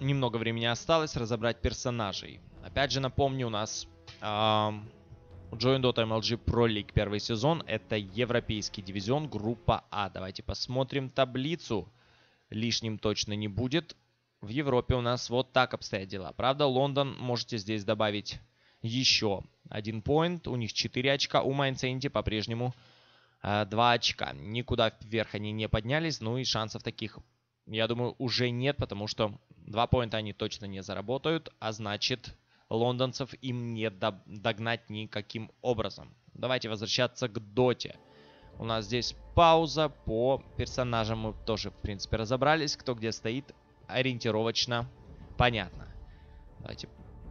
немного времени осталось разобрать персонажей. Опять же напомню, у нас Join Dota MLG Pro League первый сезон. Это европейский дивизион, группа А. Давайте посмотрим таблицу. Лишним точно не будет. В Европе у нас вот так обстоят дела. Правда, Лондон можете здесь добавить еще 1 поинт. У них 4 очка. У Майнсенти по-прежнему 2 очка. Никуда вверх они не поднялись. Ну и шансов таких, я думаю, уже нет, потому что 2 поинта они точно не заработают. А значит, лондонцев им не догнать никаким образом. Давайте возвращаться к доте. У нас здесь пауза. По персонажам мы тоже, в принципе, разобрались. Кто где стоит, ориентировочно понятно. Давайте.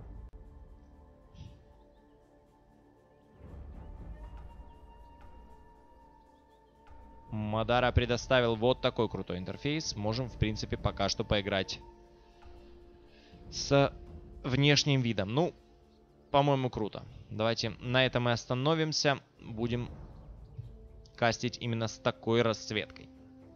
Мадара предоставил вот такой крутой интерфейс. Можем, в принципе, пока что поиграть с внешним видом. Ну, по-моему, круто. Давайте на этом и остановимся. Будем кастить именно с такой расцветкой.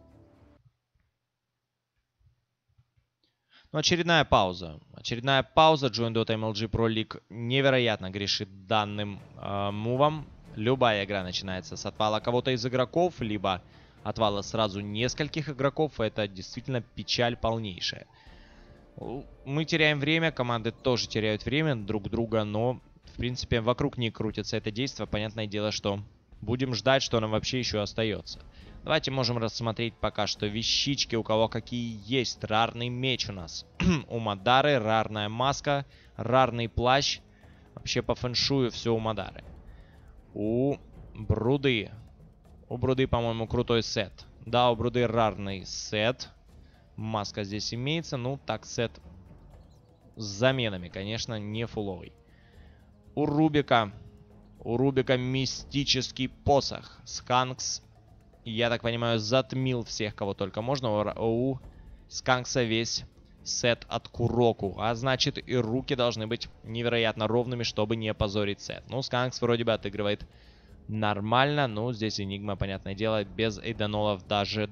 Ну, очередная пауза. Очередная пауза. Join Dota MLG Pro League невероятно грешит данным мувом. Любая игра начинается с отвала кого-то из игроков, либо отвала сразу нескольких игроков. Это действительно печаль полнейшая. Мы теряем время, команды тоже теряют время друг друга, но, в принципе, вокруг них крутится это действие. Понятное дело, что будем ждать, что нам вообще еще остается. Давайте можем рассмотреть пока что вещички, у кого какие есть. Рарный меч у нас. У Мадары рарная маска, рарный плащ. Вообще по фэншую все у Мадары. У Бруды. У Бруды, по-моему, крутой сет. Да, у Бруды рарный сет. Маска здесь имеется. Ну, так, сет с заменами, конечно, не фуловый. У Рубика. У Рубика мистический посох. Сканкс, я так понимаю, затмил всех, кого только можно. У Сканкса весь сет от Куроку. А значит, и руки должны быть невероятно ровными, чтобы не позорить сет. Ну, Сканкс вроде бы отыгрывает нормально. Ну, здесь Энигма, понятное дело, без эйдонолов даже.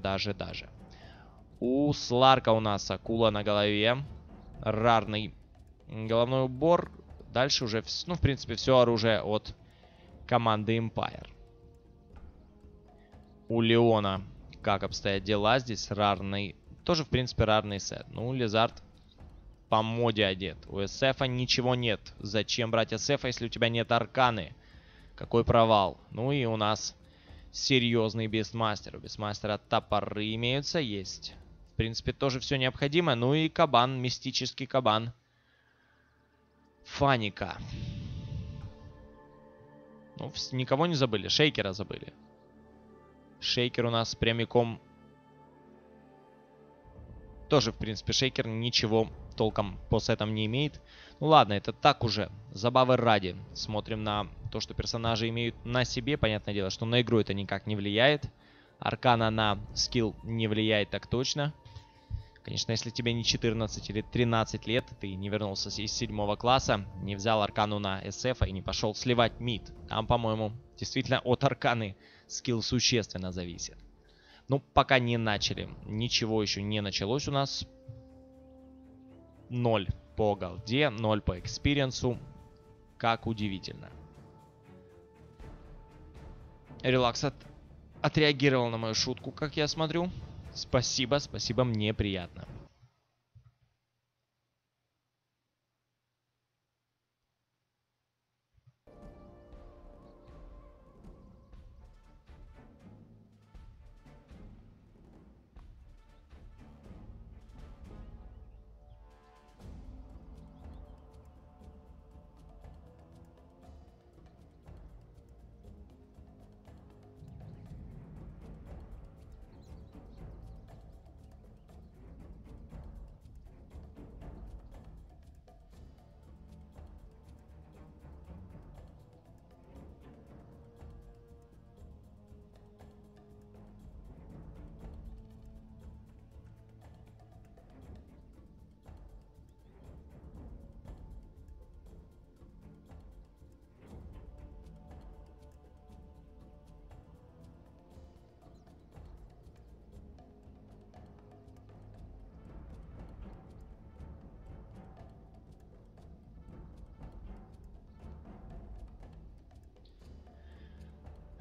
У Сларка у нас акула на голове. Рарный головной убор. Дальше уже, ну, в принципе, все оружие от команды Empire. У Леона как обстоят дела? Здесь рарный, тоже, в принципе, рарный сет. Ну, Лизард по моде одет. У СФа ничего нет. Зачем брать СФа, если у тебя нет арканы? Какой провал. Ну и у нас серьезный бестмастер. У бестмастера топоры имеются, есть. В принципе, тоже все необходимо. Ну и кабан, мистический кабан. Фаника. Ну, никого не забыли. Шейкера забыли. Шейкер у нас прямиком... Тоже, в принципе, Шейкер ничего толком по сетам не имеет. Ну ладно, это так уже. Забавы ради. Смотрим на то, что персонажи имеют на себе. Понятное дело, что на игру это никак не влияет. Аркана на скилл не влияет так точно. Конечно, если тебе не 14 или 13 лет, ты не вернулся из 7 класса, не взял аркану на СФ и не пошел сливать мид. Там, по-моему, действительно от арканы скилл существенно зависит. Ну, пока не начали. Ничего еще не началось у нас. 0 по голде, 0 по экспириенсу. Как удивительно. Релакс отреагировал на мою шутку, как я смотрю. Спасибо, спасибо, мне приятно.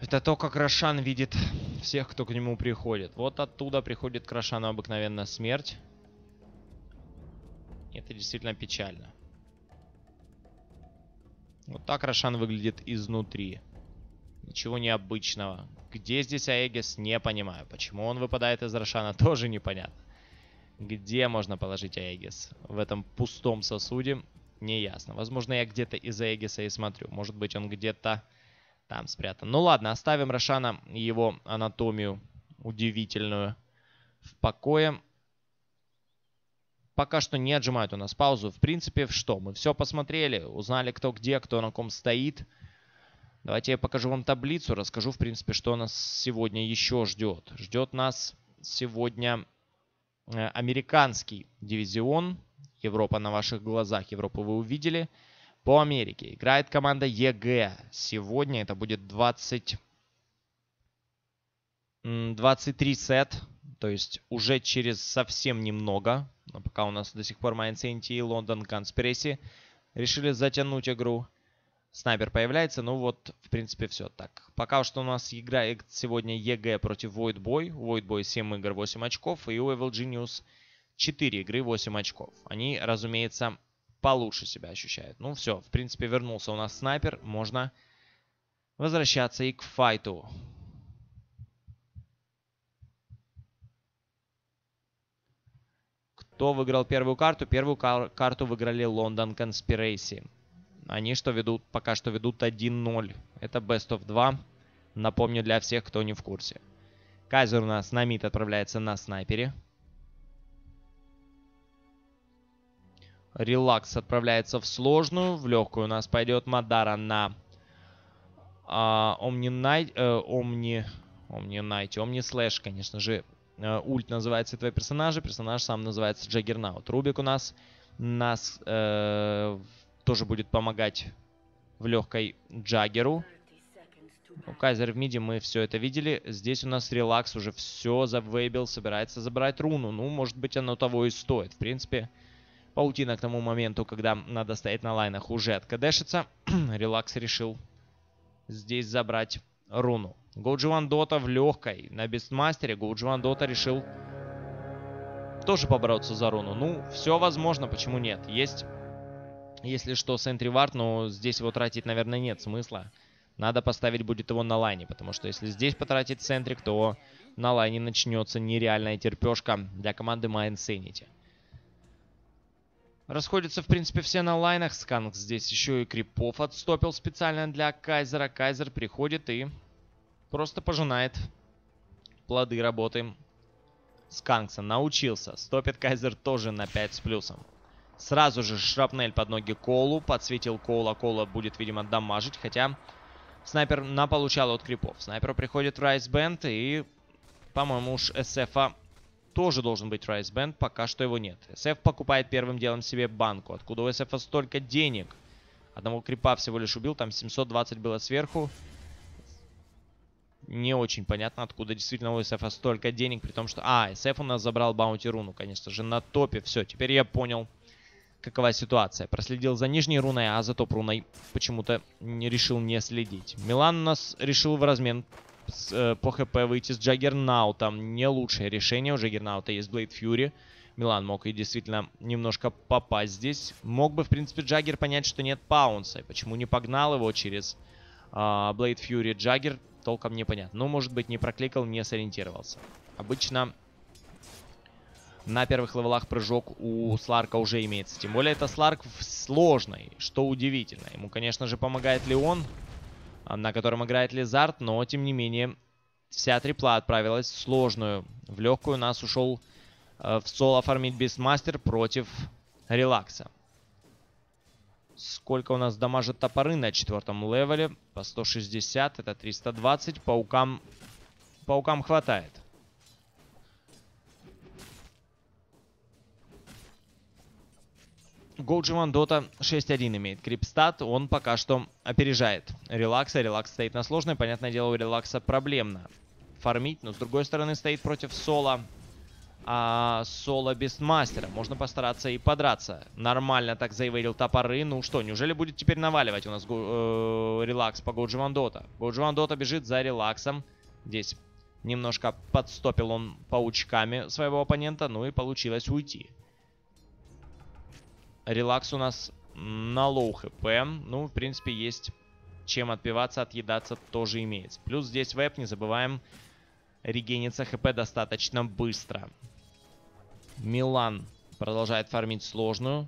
Это то, как Рошан видит всех, кто к нему приходит. Вот оттуда приходит к Рошану обыкновенно смерть. Это действительно печально. Вот так Рошан выглядит изнутри. Ничего необычного. Где здесь Аегис, не понимаю. Почему он выпадает из Рошана, тоже непонятно. Где можно положить Аегис? В этом пустом сосуде неясно. Возможно, я где-то из Аегиса и смотрю. Может быть, он где-то там спрятан. Ну ладно, оставим Рошана и его анатомию удивительную в покое. Пока что не отжимают у нас паузу. В принципе, что? Мы все посмотрели, узнали, кто где, кто на ком стоит. Давайте я покажу вам таблицу, расскажу, в принципе, что нас сегодня еще ждет. Ждет нас сегодня американский дивизион. Европа на ваших глазах. Европу вы увидели. По Америке играет команда ЕГЭ. Сегодня это будет 23 сет. То есть уже через совсем немного. Но пока у нас до сих пор Mind Sanity и London Conspiracy решили затянуть игру. Снайпер появляется. Ну вот, в принципе, все так. Пока что у нас играет сегодня ЕГЭ против Void Boy. У Void Boy 7 игр, 8 очков. И у Evil Genius 4 игры, 8 очков. Они, разумеется, получше себя ощущают. Ну все, в принципе, вернулся у нас снайпер. Можно возвращаться и к файту. Кто выиграл первую карту? Первую карту выиграли London Conspiracy. Они пока что ведут 1-0. Это Best of 2. Напомню для всех, кто не в курсе. Кайзер у нас на мид отправляется на снайпере. Релакс отправляется в сложную. В легкую у нас пойдет Мадара на Omni Slash, конечно же. Ульт называется этого персонажа. Персонаж сам называется Джаггернаут. Рубик у нас тоже будет помогать в легкой Джаггеру. У Кайзер в миде мы все это видели. Здесь у нас Релакс уже все завейбил, собирается забрать руну. Ну, может быть, оно того и стоит. В принципе, паутина к тому моменту, когда надо стоять на лайнах, уже откадешится. Релакс решил здесь забрать руну. Гоудживан Дота в легкой на Бестмастере. Гоудживан Дота решил тоже побороться за руну. Ну, все возможно, почему нет? Есть, если что, Сентри Вард, но здесь его тратить, наверное, нет смысла. Надо поставить будет его на лайне, потому что если здесь потратить Сентрик, то на лайне начнется нереальная терпешка для команды My Insanity. Расходятся, в принципе, все на лайнах. Сканкс здесь еще и крипов отстопил специально для Кайзера. Кайзер приходит и просто пожинает плоды работы Сканкса. Научился. Стопит Кайзер тоже на 5 с плюсом. Сразу же шрапнель под ноги Колу. Подсветил Кола. Кола будет, видимо, дамажить. Хотя снайпер наполучал от крипов. Снайперу приходит Райс Бенд. И, по-моему, уж SF-а тоже должен быть Райс Бенд. Пока что его нет. SF покупает первым делом себе банку. Откуда у SF столько денег? Одного крипа всего лишь убил. Там 720 было сверху. Не очень понятно, откуда действительно у SF столько денег. При том, что... SF у нас забрал баунти руну, конечно же, на топе. Все, теперь я понял, какова ситуация. Проследил за нижней руной, а за топ-руной почему-то решил не следить. Милан у нас решил в размен по хп выйти с Джаггернаутом. Не лучшее решение. У Джаггернаута есть Блейд Фьюри. Милан мог и действительно немножко попасть здесь. Мог бы, в принципе, Джаггер понять, что нет паунса. Почему не погнал его через Блейд Фьюри Джаггер, толком непонятно. Ну, может быть, не прокликал, не сориентировался. Обычно на первых левелах прыжок у Сларка уже имеется. Тем более это Сларк сложный, что удивительно. Ему, конечно же, помогает Леон, на котором играет Лизард, но, тем не менее, вся трипла отправилась в сложную. В легкую у нас ушел в соло фармить Бестмастер против Релакса. Сколько у нас дамажат топоры на 4-м левеле? По 160, это 320. Паукам хватает. Гоудживан Дота 6-1 имеет крипстат. Он пока что опережает Релакса. Релакс стоит на сложной. Понятное дело, у Релакса проблемно фармить. Но с другой стороны стоит против соло соло Бестмастера. Можно постараться и подраться. Нормально так заеварил топоры. Ну что, неужели будет теперь наваливать у нас релакс по Годжи Вандота? Годжи Вандота бежит за релаксом. Здесь немножко подстопил он паучками своего оппонента. Ну и получилось уйти. Релакс у нас на лоу хп. Ну, в принципе, есть чем отпиваться, отъедаться тоже имеется. Плюс здесь веб, не забываем, регенится хп достаточно быстро. Милан продолжает фармить сложную.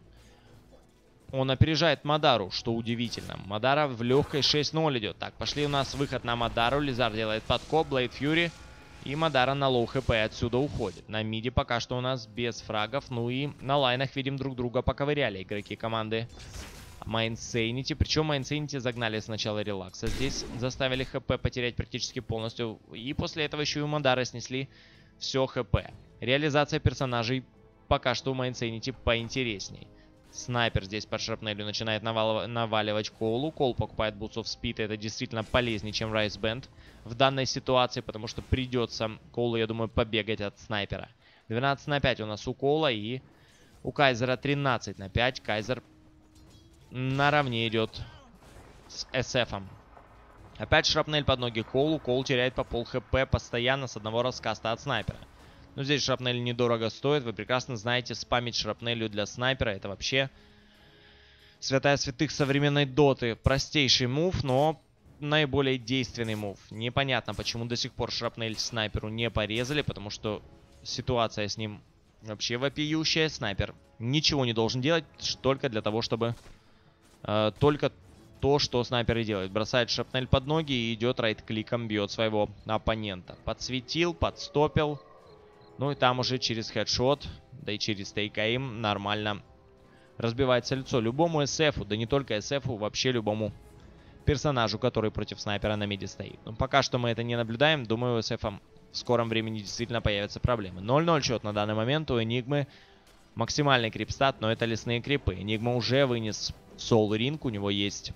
Он опережает Мадару, что удивительно. Мадара в легкой 6-0 идет. Так, пошли у нас выход на Мадару. Лизар делает подкоп, Блейд Фьюри. И Мадара на лоу хп отсюда уходит. На миде пока что у нас без фрагов. Ну и на лайнах видим друг друга поковыряли игроки команды Майнсейнити. Причем Майнсейнити загнали сначала релакса. Здесь заставили хп потерять практически полностью. И после этого еще и у Мадары снесли все хп. Реализация персонажей пока что у Майнсейнити поинтересней. Снайпер здесь под шрапнелью начинает наваливать Колу. Кол покупает Boots of Speed. Это действительно полезнее, чем Райс Бенд в данной ситуации, потому что придется Колу, я думаю, побегать от снайпера. 12-5 у нас у Кола и у Кайзера 13-5. Кайзер наравне идет с SF-ом. Опять шрапнель под ноги Колу. Кол теряет по пол хп постоянно с одного раскаста от снайпера. Но здесь шрапнель недорого стоит. Вы прекрасно знаете, спамить шрапнелью для снайпера — это вообще святая святых современной доты. Простейший мув, но наиболее действенный мув. Непонятно, почему до сих пор шрапнель снайперу не порезали, потому что ситуация с ним вообще вопиющая. Снайпер ничего не должен делать, только для того, чтобы... только то, что снайпер и делает. Бросает шрапнель под ноги и идет райт-кликом, бьет своего оппонента. Подсветил, подстопил. Ну и там уже через хедшот, да и через тейк-эйм нормально разбивается лицо. Любому SF-у, да не только SF-у, вообще любому персонажу, который против снайпера на миде стоит. Но пока что мы это не наблюдаем. Думаю, у SF в скором времени действительно появятся проблемы. 0-0 счет на данный момент. У Энигмы максимальный крипстат, но это лесные крипы. Энигма уже вынес соло-ринг. У него есть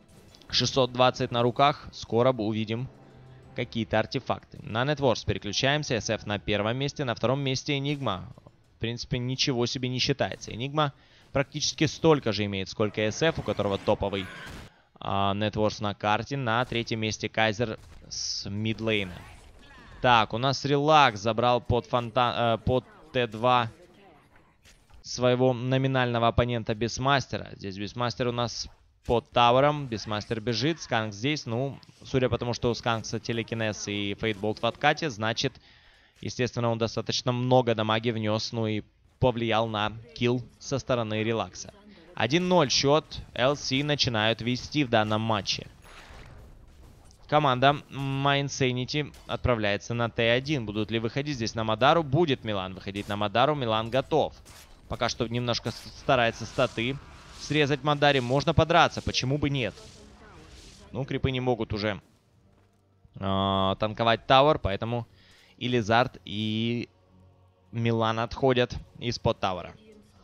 620 на руках. Скоро увидим какие-то артефакты. На Netwars переключаемся. SF на первом месте. На втором месте Энигма. В принципе, ничего себе не считается. Энигма практически столько же имеет, сколько SF, у которого топовый Netwars на карте. На третьем месте Кайзер с мидлейна. Так, у нас Релакс забрал под Т2 своего номинального оппонента Бестмастера. Здесь Бестмастер у нас под тавером. Бестмастер бежит. Сканк здесь. Ну, судя по тому, что у Сканкса телекинез и Фейтболт в откате, значит, естественно, он достаточно много дамаги внес. Ну и повлиял на килл со стороны Релакса. 1-0 счет. LC начинают вести в данном матче. Команда Майнсейнити отправляется на Т1. Будут ли выходить здесь на Мадару? Будет Милан выходить на Мадару. Милан готов. Пока что немножко старается статы срезать Мадаре. Можно подраться. Почему бы нет? Ну, крипы не могут уже танковать тауэр. Поэтому и Лизард, и Милан отходят из-под тауэра.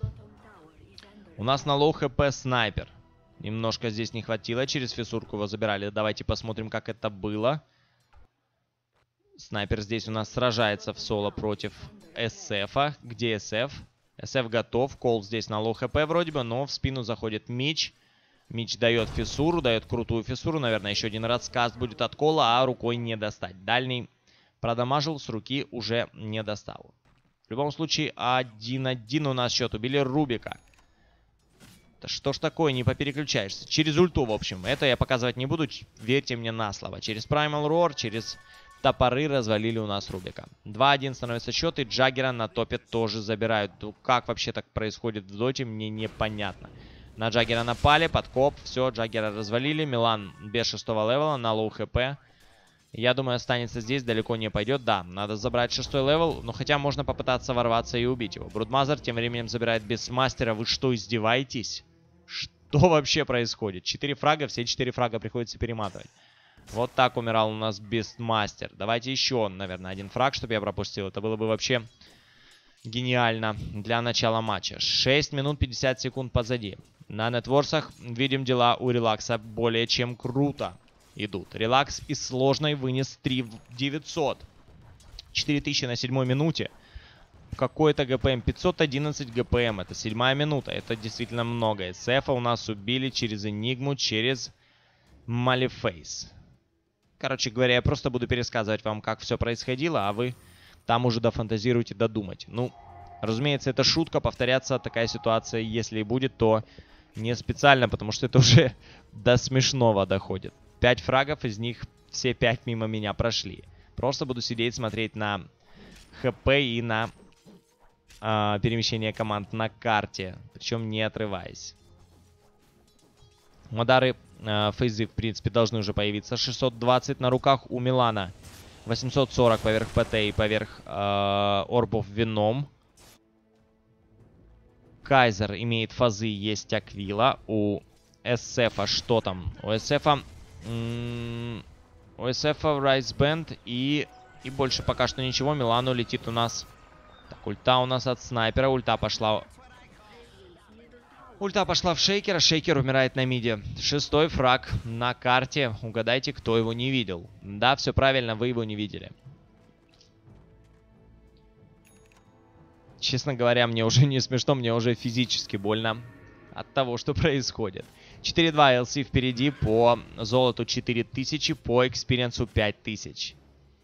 У нас на лоу хп снайпер. Немножко здесь не хватило. Через фиссурку его забирали. Давайте посмотрим, как это было. Снайпер здесь у нас сражается в соло против SF. Где SF? SF готов. Кол здесь на лоу хп вроде бы, но в спину заходит Мич. Мич дает фиссуру, дает крутую фиссуру. Наверное, еще один раскаст будет от Кола, а рукой не достать. Дальний продамажил, с руки уже не достал. В любом случае, 1-1 у нас счет. Убили Рубика. Да что ж такое, не попереключаешься. Через ульту, в общем. Это я показывать не буду, верьте мне на слово. Через Primal Roar, через топоры развалили у нас Рубика. 2-1 становится счет, и Джаггера на топе тоже забирают. Ну, как вообще так происходит в доте, мне непонятно. На Джаггера напали, подкоп, все, Джаггера развалили. Милан без 6-го левела, на лоу хп. Я думаю, останется здесь, далеко не пойдет. Да, надо забрать 6-й левел, но хотя можно попытаться ворваться и убить его. Брудмазер тем временем забирает Бестмастера. Вы что, издеваетесь? Что вообще происходит? 4 фрага, все 4 фрага приходится перематывать. Вот так умирал у нас Бестмастер. Давайте еще, наверное, один фраг, чтобы я пропустил. Это было бы вообще гениально для начала матча. 6 минут 50 секунд позади. На нетворсах видим, дела у Релакса более чем круто идут. Релакс из сложной вынес 3 в 900. 4000 на 7-й минуте. какой-то ГПМ. 511 ГПМ. Это 7-я минута. Это действительно много. SF у нас убили через Энигму, через Малифейс. Короче говоря, я просто буду пересказывать вам, как все происходило, а вы там уже дофантазируйте, додумайте. Ну, разумеется, это шутка. Повторяться такая ситуация, если и будет, то не специально, потому что это уже до смешного доходит. 5 фрагов, из них все 5 мимо меня прошли. Просто буду сидеть, смотреть на ХП и на перемещение команд на карте. Причем не отрываясь. Мадары фейзы, в принципе, должны уже появиться. 620 на руках у Милана. 840 поверх ПТ и поверх орбов вином. Кайзер имеет фазы, есть Аквила. У СФа что там? У СФа Райс Бенд и больше пока что ничего. Милану летит у нас. Так, ульта у нас от снайпера. Ульта пошла в Шейкера. Шейкер умирает на миде. 6-й фраг на карте. Угадайте, кто его не видел. Да, все правильно, вы его не видели. Честно говоря, мне уже не смешно, мне уже физически больно от того, что происходит. 4-2 LC впереди, по золоту 4000, по экспириенсу 5000.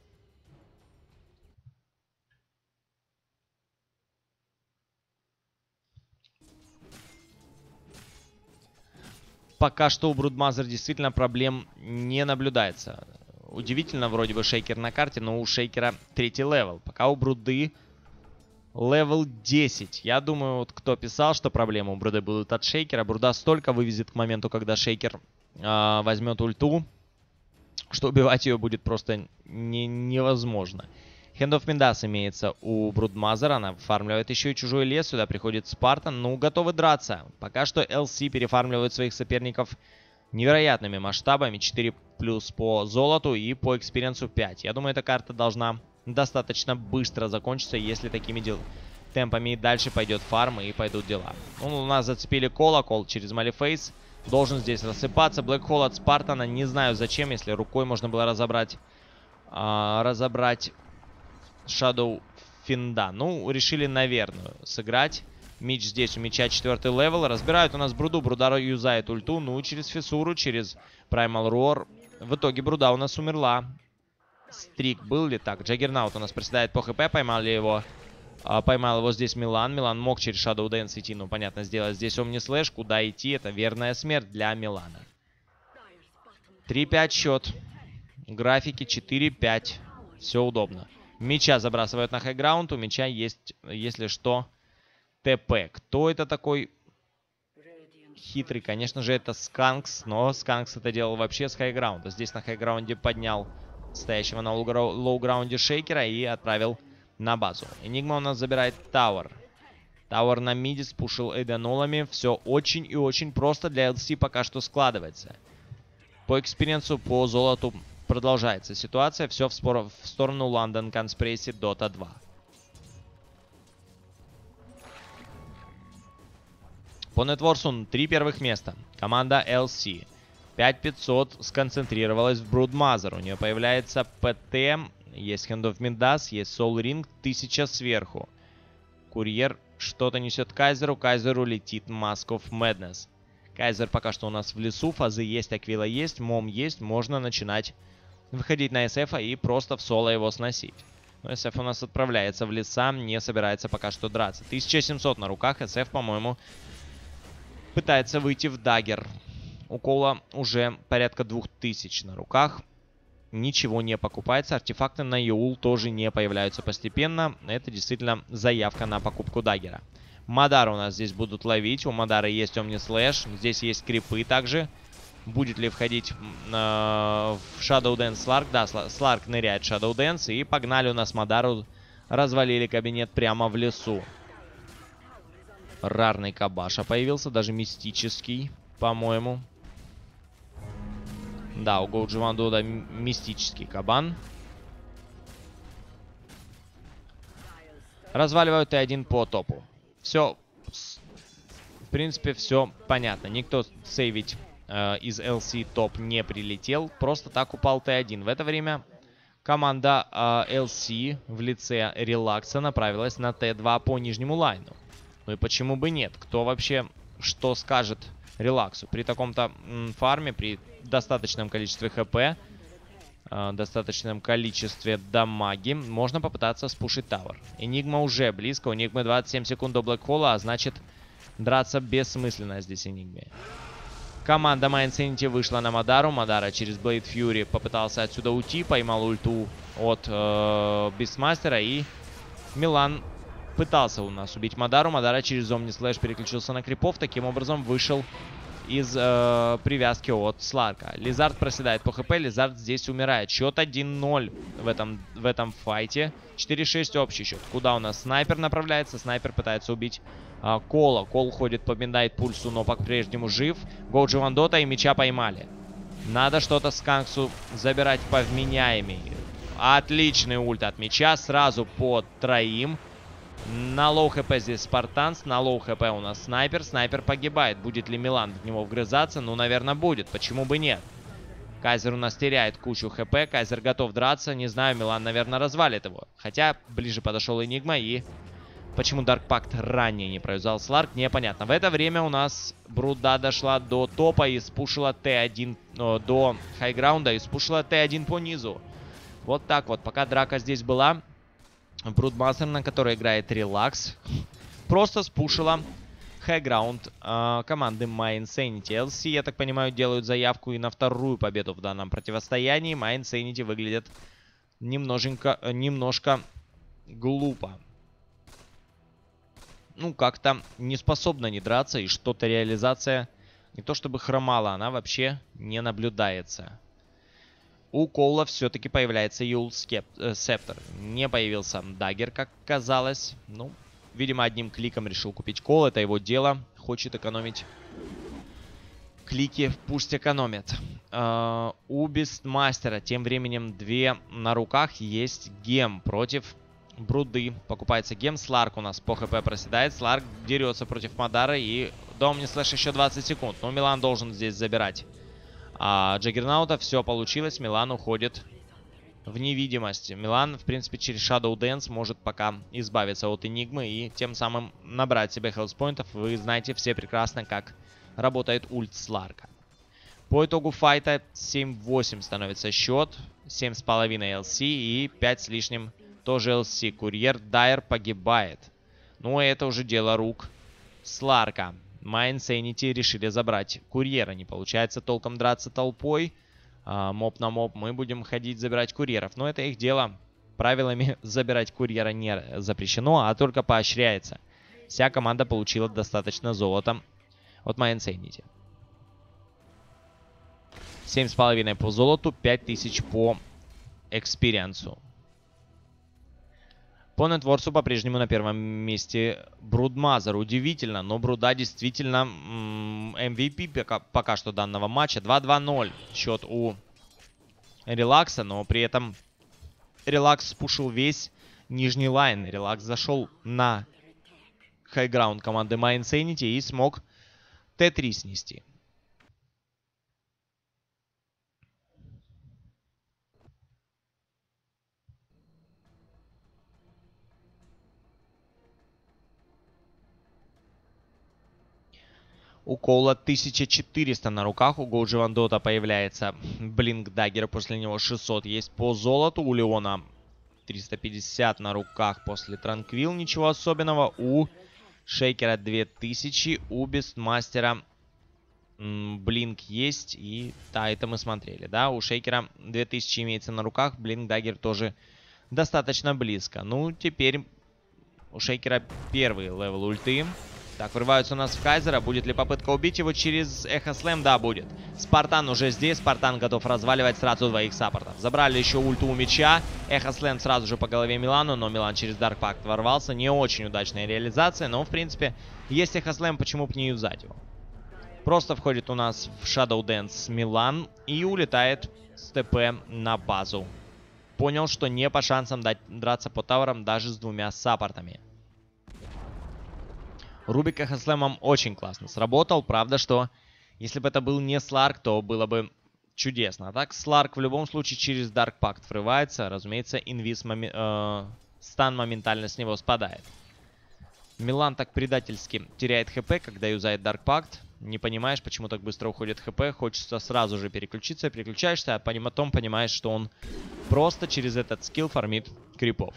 Пока что у Брудмазер действительно проблем не наблюдается. Удивительно, вроде бы Шейкер на карте, но у Шейкера 3-й левел. Пока у Бруды левел 10. Я думаю, вот кто писал, что проблемы у Бруды будут от Шейкера. Бруда столько вывезет к моменту, когда Шейкер возьмет ульту, что убивать ее будет просто невозможно. Hand of Midas имеется у Брудмазера. Она фармливает еще и чужой лес. Сюда приходит Спартан. Ну, готовы драться. Пока что LC перефармливает своих соперников невероятными масштабами. 4 плюс по золоту и по экспириенсу 5. Я думаю, эта карта должна достаточно быстро закончиться, если такими темпами и дальше пойдет фарм и пойдут дела. Ну, у нас зацепили Колокол через Малифейс. Должен здесь рассыпаться. Блэкхолл от Спартана. Не знаю зачем, если рукой можно было разобрать Shadow Финда. Ну, решили, наверное, сыграть. Мич здесь у меча 4-й левел. Разбирают у нас Бруду. Бруда юзает ульту. Ну, через Фиссуру, через Primal Roar. В итоге Бруда у нас умерла. Стрик был ли так? Джаггернаут у нас приседает по ХП. Поймал его здесь Милан. Милан мог через Shadow Dance идти. Ну, понятно, сделать здесь Omni Slash. Куда идти? Это верная смерть для Милана. 3-5 счет. Графики 4-5. Все удобно. Меча забрасывают на хайграунд. У меча есть, если что, ТП. Кто это такой хитрый? Конечно же, это Сканкс. Но Сканкс это делал вообще с хайграунда. Здесь на хайграунде поднял стоящего на лоу-граунде Шейкера и отправил на базу. Энигма у нас забирает Тауэр. Тауэр на миде спушил эйденулами. Все очень и очень просто для LC пока что складывается. По экспириенсу, по золоту продолжается ситуация. Все в сторону London Conspiracy Dota 2. По нетворсу 3 первых места. Команда LC. 5500 сконцентрировалась в Брудмазер. У нее появляется ПТ. Есть Hand of Midas. Есть Soul Ring. 1000 сверху. Курьер что-то несет Кайзеру. Кайзеру летит Mask of Madness. Кайзер пока что у нас в лесу. Фазы есть, Аквила есть, Мом есть. Можно начинать выходить на СФа и просто в соло его сносить. Но СФ у нас отправляется в леса. Не собирается пока что драться. 1700 на руках. СФ, по-моему, пытается выйти в даггер. У Кола уже порядка 2000 на руках. Ничего не покупается. Артефакты на Юул тоже не появляются постепенно. Это действительно заявка на покупку даггера. Мадара у нас здесь будут ловить. У Мадары есть Omni Slash. Здесь есть крипы также. Будет ли входить в Shadow Dance Сларк? Да, Сларк ныряет в Shadow Dance. И погнали у нас Мадару. Развалили кабинет прямо в лесу. Рарный Кабаша появился. Даже мистический, по-моему. Да, у Гоуджи Вандуда мистический кабан. Разваливают Т1 по топу. Все, в принципе, все понятно. Никто сейвить из LC топ не прилетел. Просто так упал Т1. В это время команда LC в лице Релакса направилась на Т2 по нижнему лайну. Ну и почему бы нет? Кто вообще что скажет Релаксу? При таком-то фарме, при достаточном количестве ХП, достаточном количестве дамаги, можно попытаться спушить тавер. Энигма уже близко. У Энигмы 27 секунд до Блэкхола, а значит, драться бессмысленно здесь Энигме. Команда My Insanity вышла на Мадару. Мадара через Blade Fury попытался отсюда уйти. Поймал ульту от Бистмастера. И Милан пытался у нас убить Мадару. Мадара через Omni Slash переключился на крипов. Таким образом вышел из привязки от Сларка. Лизард проседает по ХП. Лизард здесь умирает. Счет 1-0 в этом файте. 4-6 общий счет. Куда у нас снайпер направляется? Снайпер пытается убить Кола. Кол ходит по Midnight пульсу, но по-прежнему жив. Гоуджи Вандота и меча поймали. Надо что-то Сканксу забирать повменяемый. Отличный ульт от меча. Сразу по троим. На лоу хп здесь Спартанс. На лоу хп у нас снайпер. Снайпер погибает. Будет ли Милан в него вгрызаться? Ну, наверное, будет. Почему бы нет? Кайзер у нас теряет кучу хп. Кайзер готов драться. Не знаю, Милан, наверное, развалит его. Хотя ближе подошел Энигма. И почему Dark Pact ранее не провязал Сларк, непонятно. В это время у нас Бруда дошла до топа и спушила Т1 до хайграунда. И спушила Т1 по низу. Вот так вот. Пока драка здесь была, Брудмастер, на которой играет Релакс, просто спушила хайграунд команды My Insanity. LC, я так понимаю, делают заявку и на вторую победу в данном противостоянии. My Insanity выглядит немножко глупо. Ну, как-то не способна не драться, и что-то реализация не то чтобы хромала, она вообще не наблюдается. У Коула все-таки появляется Юл Септор. Не появился Даггер, как казалось. Ну, видимо, одним кликом решил купить Кол. Это его дело. Хочет экономить клики, пусть экономит. У Бистмастера тем временем 2 на руках. Есть гем против Бруды. Покупается гем. Сларк у нас по ХП проседает. Сларк дерется против Мадара. И до Omni Slash еще 20 секунд. Но Милан должен здесь забирать Джаггернаута. Все получилось. Милан уходит в невидимость. Милан, в принципе, через Shadow Dance может пока избавиться от Энигмы и тем самым набрать себе хелспоинтов. Вы знаете все прекрасно, как работает ульт Сларка. По итогу файта 7-8 становится счет. 7,5 LC и 5 с лишним тоже LC. Курьер Дайер погибает. Ну, это уже дело рук Сларка. My Insanity решили забрать курьера. Не получается толком драться толпой. Моб на моб. Мы будем ходить забирать курьеров. Но это их дело. Правилами забирать курьера не запрещено, а только поощряется. Вся команда получила достаточно золота от My Insanity. 7,5 по золоту, 5000 по экспириенсу. По нетворсу по-прежнему на первом месте Брудмазер. Удивительно, но Бруда действительно MVP пока что данного матча. 2-2-0 счет у Релакса, но при этом Релакс спушил весь нижний лайн. Релакс зашел на хайграунд команды My Insanity и смог Т3 снести. У Коула 1400 на руках. У Гоуджи Вандота появляется Блинк Даггер. После него 600 есть по золоту. У Леона 350 на руках после Транквил. Ничего особенного. У Шейкера 2000. У Бестмастера Блинк есть. И да, это мы смотрели. Да, у Шейкера 2000 имеется на руках. Блинк Даггер тоже достаточно близко. Ну, теперь у Шейкера первый левел ульты. Так, врываются у нас в Кайзера. Будет ли попытка убить его через Эхо Слэм? Да, будет. Спартан уже здесь. Спартан готов разваливать сразу двоих саппортов. Забрали еще ульту у меча. Эхо Слэм сразу же по голове Милану. Но Милан через Dark Pact ворвался. Не очень удачная реализация. Но, в принципе, есть Эхо Слэм, почему бы не юзать его. Просто входит у нас в Shadow Dance Милан. И улетает с ТП на базу. Понял, что не по шансам драться по таверам даже с 2 саппортами. Рубик Эхослэмом очень классно сработал. Правда, что если бы это был не Сларк, то было бы Чудесно. А так, Сларк в любом случае через Dark Pact врывается. Разумеется, инвиз стан моментально с него спадает. Милан так предательски теряет хп, когда юзает Dark Pact. Не понимаешь, почему так быстро уходит хп. Хочется сразу же переключиться. Переключаешься, а потом понимаешь, что он просто через этот скилл фармит крипов.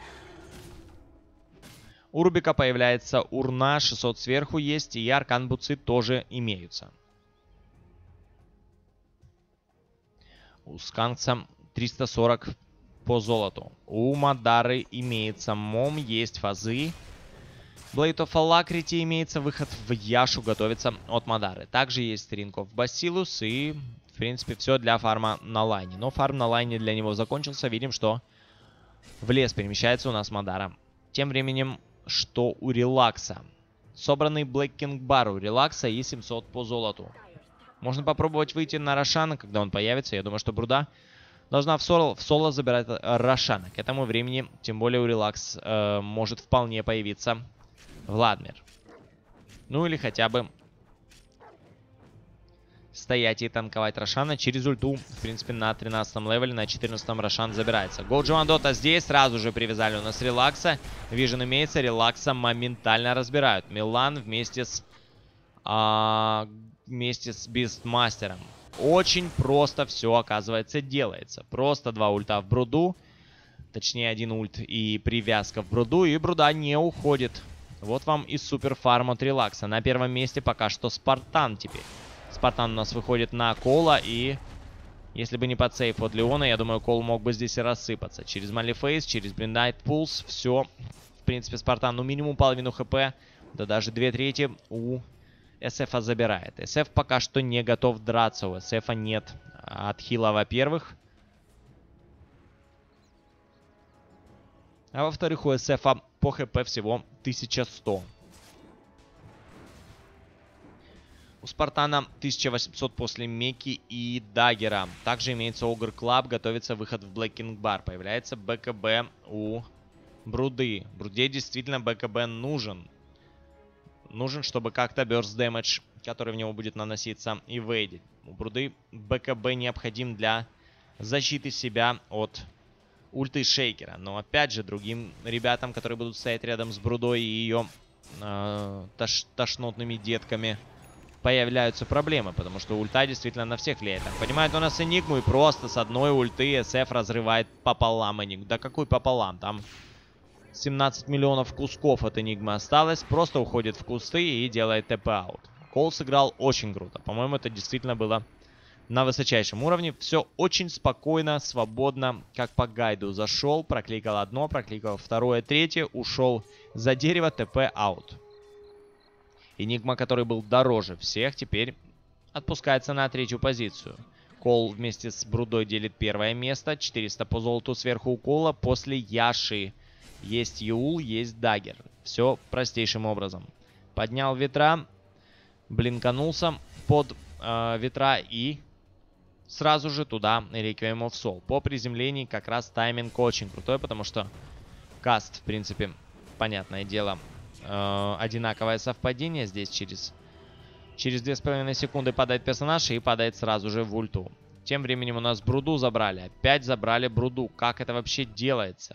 У Рубика появляется урна, 600 сверху есть, и аркан-бутсы тоже имеются. У Сканкса 340 по золоту. У Мадары имеется мом, есть фазы. Blade of Alacrity имеется, выход в Яшу готовится от Мадары. Также есть Ring of Bacillus и, в принципе, все для фарма на лайне. Но фарм на лайне для него закончился. Видим, что в лес перемещается у нас Мадара. Тем временем, что у Релакса. Собранный Black King Bar у Релакса и 700 по золоту. Можно попробовать выйти на Рошана, когда он появится. Я думаю, что Бруда должна в соло забирать Рошана. К этому времени, тем более у Релакс, может вполне появиться Владмир. Ну или хотя бы стоять и танковать Рошана через ульту. В принципе, на 13-м левеле, на 14-м Рошан забирается. Годжо Дота здесь. Сразу же привязали у нас Релакса. Вижен имеется. Релакса моментально разбирают. Милан вместе с Бистмастером. Очень просто все, оказывается, делается. Просто 2 ульта в Бруду. Точнее, 1 ульт и привязка в Бруду. И Бруда не уходит. Вот вам и супер фарм от Релакса. На первом месте пока что Спартан теперь. Спартан у нас выходит на Кола. И если бы не подсейф от Леона, я думаю, Кол мог бы здесь и рассыпаться. Через Малифейс, через Блиндайт Пулс. Все. В принципе, Спартан, ну, минимум половину хп. Да даже 2/3 у СФа забирает. СФ пока что не готов драться. У СФа нет отхила, во-первых. А во-вторых, у СФа по хп всего 1100. У Спартана 1800 после Меки и Даггера. Также имеется Огр Клаб. Готовится выход в Black King Bar. Появляется БКБ у Бруды. Бруде действительно БКБ нужен. Нужен, чтобы как-то burst damage, который в него будет наноситься, и вейдить. У Бруды БКБ необходим для защиты себя от ульты Шейкера. Но опять же, другим ребятам, которые будут стоять рядом с Брудой и ее тошнотными детками, появляются проблемы, потому что ульта действительно на всех влияет. Так, понимает у нас Энигму, и просто с одной ульты СФ разрывает пополам Энигму. Да какой пополам? Там 17 миллионов кусков от Энигмы осталось. Просто уходит в кусты и делает ТП-аут. Кол сыграл очень круто. По-моему, это действительно было на высочайшем уровне. Все очень спокойно, свободно, как по гайду. Зашел, прокликал одно, прокликал второе, третье. Ушел за дерево, ТП-аут. Энигма, который был дороже всех, теперь отпускается на 3-ю позицию. Кол вместе с Брудой делит 1-е место. 400 по золоту сверху у Кола. После Яши есть Юл, есть Даггер. Все простейшим образом. Поднял ветра, блинканулся под ветра и сразу же туда Requiem of Soul. По приземлении как раз тайминг очень крутой, потому что каст, в принципе, понятное дело, одинаковое совпадение. Здесь через 2,5 секунды падает персонаж и падает сразу же в ульту. Тем временем у нас Бруду забрали. Опять забрали Бруду. Как это вообще делается?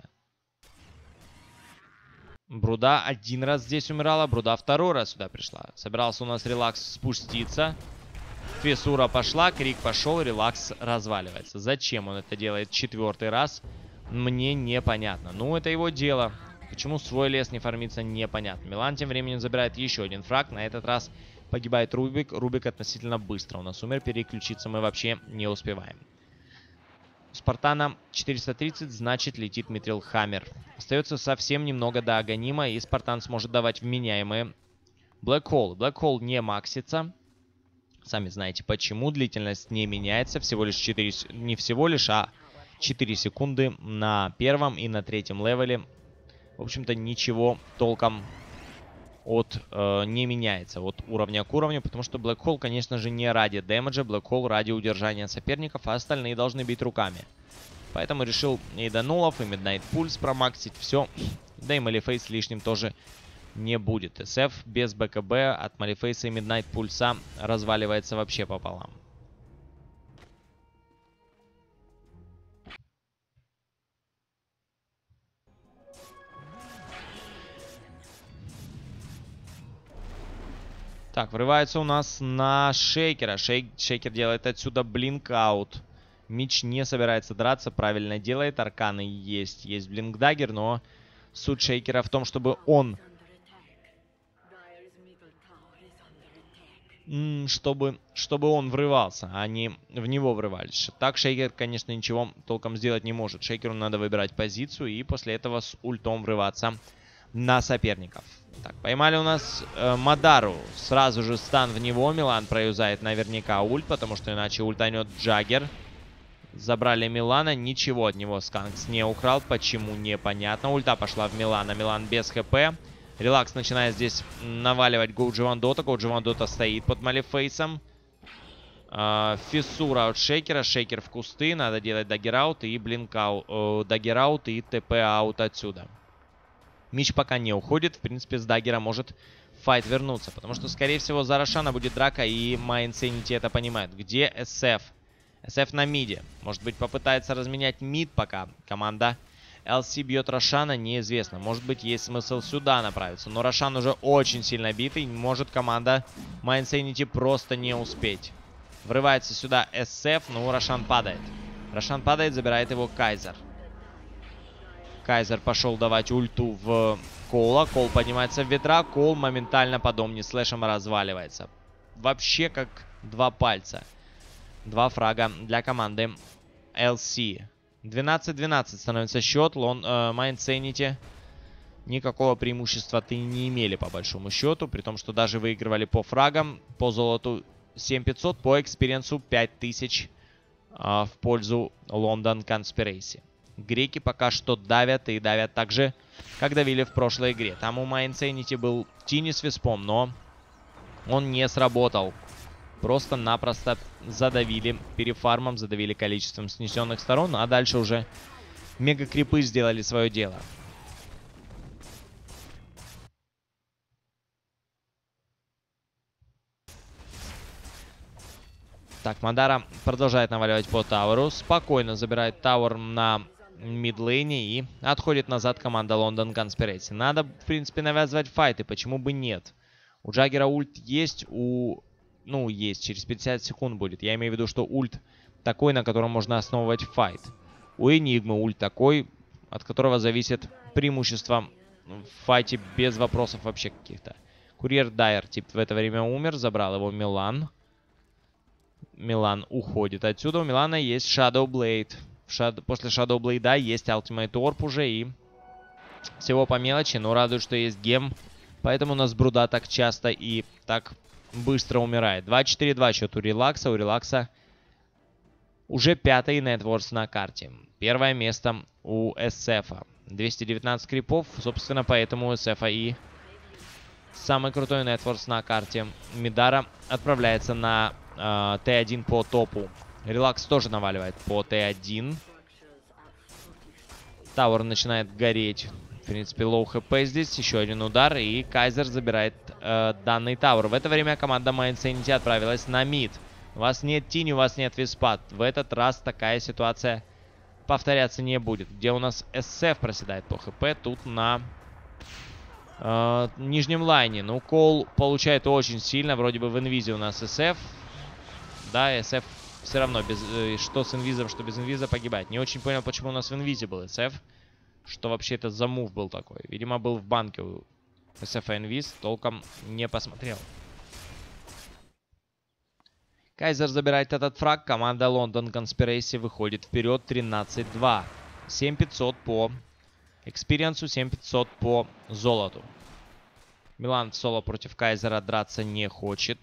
Бруда 1 раз здесь умирала, Бруда 2-й раз сюда пришла. Собирался у нас Релакс спуститься. Фессура пошла, Крик пошел, Релакс разваливается. Зачем он это делает 4-й раз, мне непонятно. Ну, это его дело. Почему свой лес не фармится, непонятно. Милан тем временем забирает еще один фраг. На этот раз погибает Рубик. Рубик относительно быстро у нас умер. Переключиться мы вообще не успеваем. У Спартана 430, значит летит Митрил Хаммер. Остается совсем немного до Аганима, и Спартан сможет давать вменяемые Black Hole. Black Hole не максится. Сами знаете почему. Длительность не меняется. Всего лишь 4... Не всего лишь, а 4 секунды на 1-м и на 3-м левеле. В общем-то, ничего толком не меняется от уровня к уровню, потому что Black Hole, конечно же, не ради дэмэджа, Black Hole ради удержания соперников, а остальные должны бить руками. Поэтому решил и Данулов, и Midnight Pulse промаксить, все. Да и Малифейс лишним тоже не будет. SF без БКБ от Малифейса и Midnight Pulse разваливается вообще пополам. Так, врывается у нас на Шейкера. Шейкер делает отсюда блинк-аут. Мич не собирается драться, правильно делает. Арканы есть. Есть блинк-даггер, но суть Шейкера в том, чтобы он... Чтобы он врывался, а не в него врывались. Так Шейкер, конечно, ничего толком сделать не может. Шейкеру надо выбирать позицию и после этого с ультом врываться на соперников. Так, поймали у нас Мадару. Сразу же стан в него. Милан проюзает наверняка ульт, потому что иначе ультанет Джаггер. Забрали Милана. Ничего от него Сканкс не украл. Почему, непонятно. Ульта пошла в Милана. Милан без хп. Релакс начинает здесь наваливать Гоуджи Вандота. Гоуджи Вандота стоит под Малифейсом. Фиссура от Шейкера. Шейкер в кусты. Надо делать даггер-аут и блинк-аут. Даггер-аут и ТП-аут отсюда. Мич пока не уходит. В принципе, с даггера может файт вернуться. Потому что, скорее всего, за Рошана будет драка. И My Insanity это понимает. Где SF? SF на миде. Может быть, попытается разменять мид пока. Команда LC бьет Рошана. Неизвестно. Может быть, есть смысл сюда направиться. Но Рошан уже очень сильно битый. Может команда My Insanity просто не успеть. Врывается сюда SF. Но Рошан падает. Рошан падает, забирает его Кайзер. Кайзер пошел давать ульту в Кола. Кол поднимается в ветра. Кол моментально под Омни слэшем разваливается. Вообще как два пальца. Два фрага для команды LC. 12-12 становится счет. My Insanity никакого преимущества-то и не имели по большому счету. При том, что даже выигрывали по фрагам. По золоту 7500, по экспириенсу 5000 в пользу London Conspiracy. Греки пока что давят и давят так же, как давили в прошлой игре. Там у My Insanity был Тини с Виспом, но он не сработал. Просто-напросто задавили перефармом, задавили количеством снесенных сторон, а дальше уже мега-крипы сделали свое дело. Так, Мадара продолжает наваливать по Тауэру. Спокойно забирает Тауэр на мидлейне и отходит назад команда London Conspiracy. Надо, в принципе, навязывать файты, почему бы нет? У Джаггера ульт есть, ну, есть, через 50 секунд будет. Я имею в виду, что ульт такой, на котором можно основывать файт. У Энигмы ульт такой, от которого зависит преимущество в файте без вопросов вообще каких-то. Курьер Дайер, тип, в это время умер, забрал его Милан. Милан уходит отсюда. У Милана есть Shadow Blade. После Shadow Blade есть Ultimate Orb уже и всего по мелочи, но радует, что есть гем. Поэтому у нас Бруда так часто и так быстро умирает. 2-4-2 счет у Релакса. У Релакса уже 5-й нетворс на карте. Первое место у SF. 219 крипов. Собственно, поэтому у SF и самый крутой нетворс на карте. Мидара отправляется на Т1 по топу. Релакс тоже наваливает по Т1. Тауэр начинает гореть. В принципе, лоу хп здесь. Еще один удар. И Кайзер забирает данный Тауэр. В это время команда My Insanity отправилась на мид. У вас нет Тини, у вас нет Виспа. В этот раз такая ситуация повторяться не будет. Где у нас SF проседает по хп. Тут на нижнем лайне. Ну, Кол получает очень сильно. Вроде бы в инвизе у нас SF. Да, SF все равно, что с инвизом, что без инвиза погибает. Не очень понял, почему у нас в инвизе был SF. Что вообще это за мув был такой. Видимо, был в банке у SF инвиз. Толком не посмотрел. Кайзер забирает этот фраг. Команда London Conspiracy выходит вперед 13-2. 7500 по экспириенсу, 7500 по золоту. Милан в соло против Кайзера драться не хочет.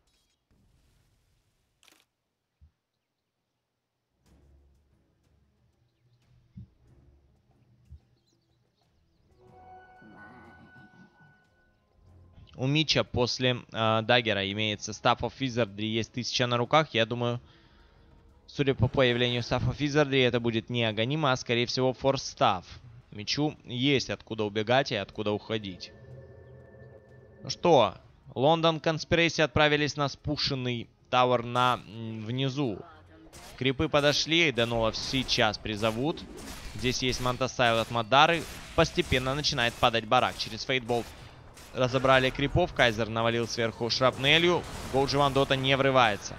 У Мича после даггера имеется Staff of Wizardry, есть 1000 на руках. Я думаю, судя по появлению Staff of Wizardry, это будет не Аганима, а скорее всего Force Staff. Мичу есть откуда убегать и откуда уходить. Ну что, London Conspiracy отправились на спушенный Тауэр внизу. Крипы подошли, Эйденолов сейчас призовут. Здесь есть Мантасайл от Мадары. Постепенно начинает падать барак через Фейтболт. разобрали крипов. Кайзер навалил сверху шрапнелью. Гоудживан Дота не врывается.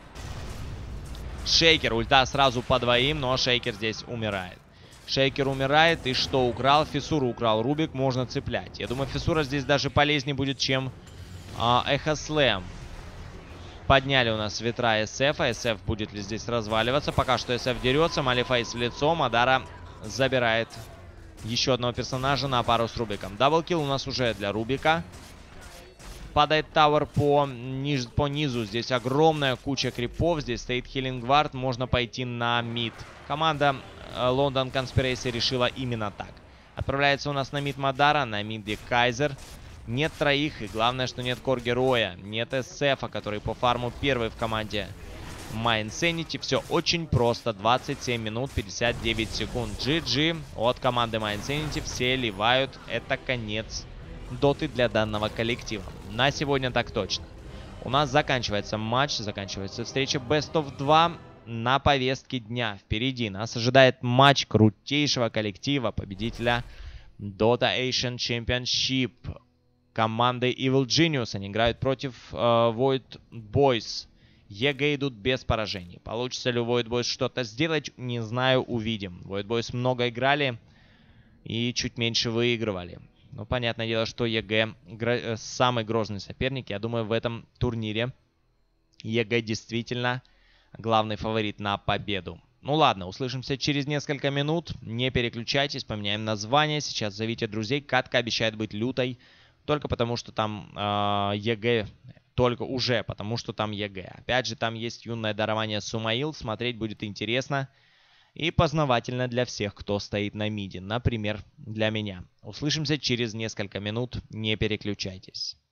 Шейкер, ульта сразу по двоим, но Шейкер здесь умирает. Шейкер умирает, и что украл? Фиссуру украл Рубик, можно цеплять. Я думаю, Фиссура здесь даже полезнее будет, чем Эхо Слэм. Подняли у нас ветра СФ, СФ будет ли здесь разваливаться? Пока что СФ дерется, Малифейс в лицо, Мадара забирает еще одного персонажа на пару с Рубиком. Даблкилл у нас уже для Рубика. Падает тауэр по низу. Здесь огромная куча крипов. Здесь стоит Хиллингвард. Можно пойти на мид. Команда London Conspiracy решила именно так. Отправляется у нас на мид Мадара. На миде Кайзер. Нет троих. И главное, что нет кор-героя. Нет СФа, который по фарму первый в команде My Insanity. Все очень просто. 27 минут 59 секунд. GG от команды My Insanity. Все ливают. Это конец доты для данного коллектива. На сегодня так точно. У нас заканчивается матч, заканчивается встреча Best of 2 на повестке дня. Впереди нас ожидает матч крутейшего коллектива, победителя Dota Asian Championship. Команды Evil Genius. Они играют против Void Boys. ЕГЭ идут без поражений. Получится ли у Void Boys что-то сделать, не знаю, увидим. Void Boys много играли и чуть меньше выигрывали. Ну, понятное дело, что ЕГЭ самый грозный соперник. Я думаю, в этом турнире ЕГЭ действительно главный фаворит на победу. Ну ладно, услышимся через несколько минут. Не переключайтесь, поменяем название. Сейчас зовите друзей. Катка обещает быть лютой. Только потому, что там ЕГЭ. Только уже потому, что там ЕГЭ. Опять же, там есть юное дарование Сумаил. Смотреть будет интересно. И познавательно для всех, кто стоит на миде. Например, для меня. Услышимся через несколько минут. Не переключайтесь.